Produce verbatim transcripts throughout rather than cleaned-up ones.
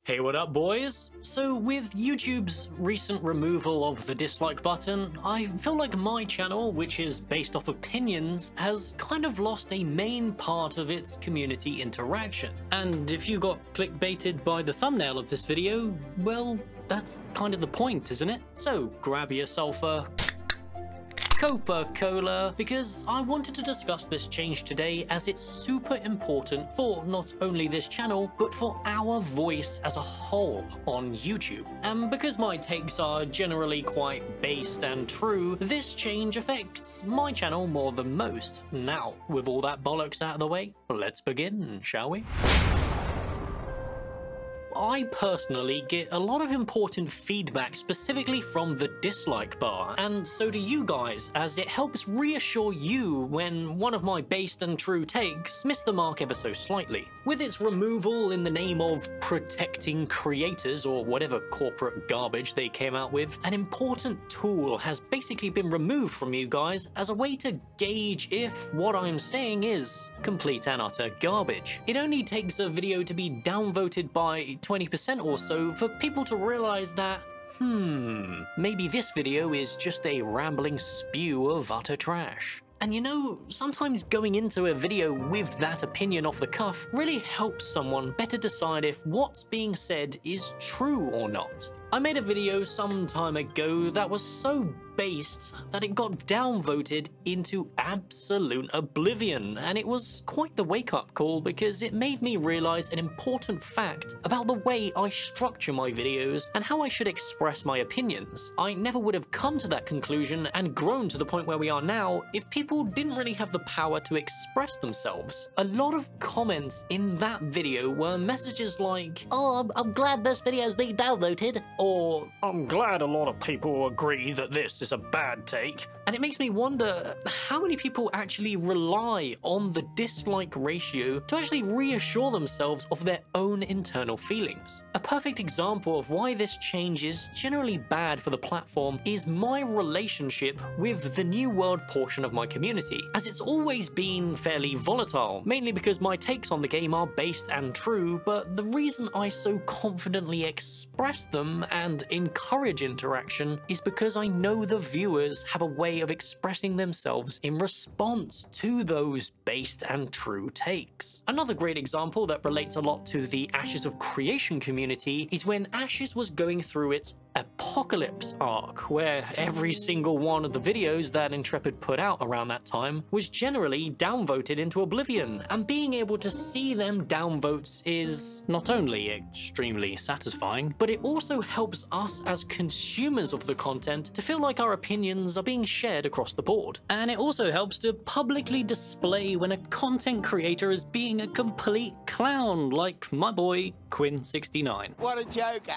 Hey, what up, boys? So with YouTube's recent removal of the dislike button, I feel like my channel, which is based off opinions, has kind of lost a main part of its community interaction. And if you got clickbaited by the thumbnail of this video, well, that's kind of the point, isn't it? So grab yourself a Coca-Cola, because I wanted to discuss this change today as it's super important for not only this channel, but for our voice as a whole on YouTube. And because my takes are generally quite based and true, this change affects my channel more than most. Now, with all that bollocks out of the way, let's begin, shall we? I personally get a lot of important feedback specifically from the dislike bar, and so do you guys, as it helps reassure you when one of my based and true takes miss the mark ever so slightly. With its removal in the name of protecting creators or whatever corporate garbage they came out with, an important tool has basically been removed from you guys as a way to gauge if what I'm saying is complete and utter garbage. It only takes a video to be downvoted by twenty percent or so for people to realize that, hmm, maybe this video is just a rambling spew of utter trash. And you know, sometimes going into a video with that opinion off the cuff really helps someone better decide if what's being said is true or not. I made a video some time ago that was so based that it got downvoted into absolute oblivion, and it was quite the wake-up call because it made me realize an important fact about the way I structure my videos and how I should express my opinions. I never would have come to that conclusion and grown to the point where we are now if people didn't really have the power to express themselves. A lot of comments in that video were messages like, "Oh, I'm, I'm glad this video's been downvoted," or "I'm glad a lot of people agree that this is a bad take." And it makes me wonder how many people actually rely on the dislike ratio to actually reassure themselves of their own internal feelings. A perfect example of why this change is generally bad for the platform is my relationship with the New World portion of my community, as it's always been fairly volatile, mainly because my takes on the game are based and true, but the reason I so confidently express them and encourage interaction is because I know the viewers have a way of expressing themselves in response to those based and true takes. Another great example that relates a lot to the Ashes of Creation community is when Ashes was going through its Apocalypse arc, where every single one of the videos that Intrepid put out around that time was generally downvoted into oblivion, and being able to see them downvotes is not only extremely satisfying, but it also helps us as consumers of the content to feel like our opinions are being shared across the board. And it also helps to publicly display when a content creator is being a complete clown, like my boy Quinn sixty-nine. What a joker.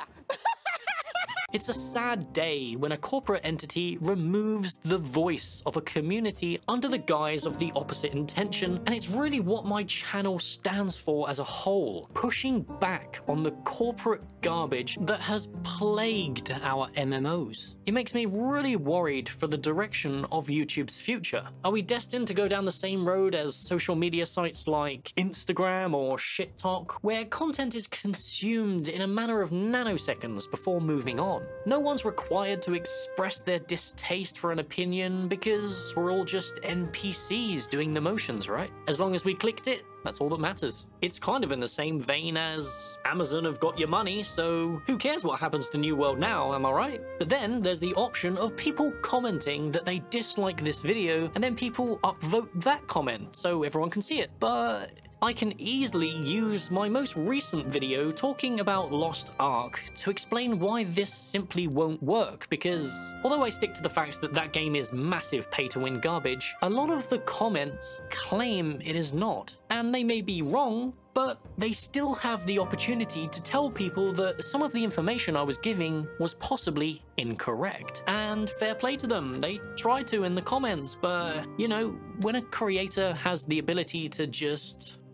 It's a sad day when a corporate entity removes the voice of a community under the guise of the opposite intention, and it's really what my channel stands for as a whole, pushing back on the corporate garbage that has plagued our M M Os. It makes me really worried for the direction of YouTube's future. Are we destined to go down the same road as social media sites like Instagram or ShitTok, where content is consumed in a manner of nanoseconds before moving on? No one's required to express their distaste for an opinion because we're all just N P Cs doing the motions, right? As long as we clicked it, that's all that matters. It's kind of in the same vein as Amazon have got your money, so who cares what happens to New World now, am I right? But then there's the option of people commenting that they dislike this video, and then people upvote that comment so everyone can see it. But I can easily use my most recent video talking about Lost Ark to explain why this simply won't work, because although I stick to the facts that that game is massive pay-to-win garbage, a lot of the comments claim it is not. And they may be wrong, but they still have the opportunity to tell people that some of the information I was giving was possibly incorrect. And fair play to them, they try to in the comments, but you know, when a creator has the ability to just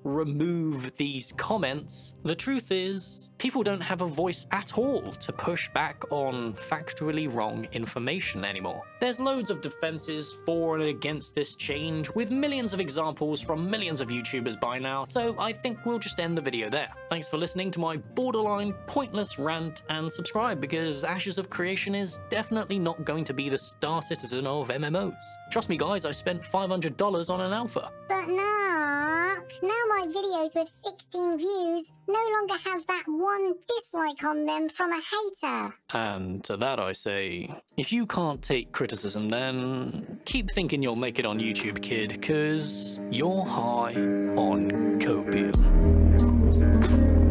remove these comments, the truth is, people don't have a voice at all to push back on factually wrong information anymore. There's loads of defenses for and against this change, with millions of examples from millions of YouTubers by now, so I think we'll just end the video there. Thanks for listening to my borderline pointless rant, and subscribe because Ashes of Creation is definitely not going to be the star citizen of M M Os. Trust me guys, I spent five hundred dollars on an alpha. But Nark, now my videos with sixteen views no longer have that one dislike on them from a hater. And to that I say, if you can't take criticism, then keep thinking you'll make it on YouTube, kid, cause you're high on copium.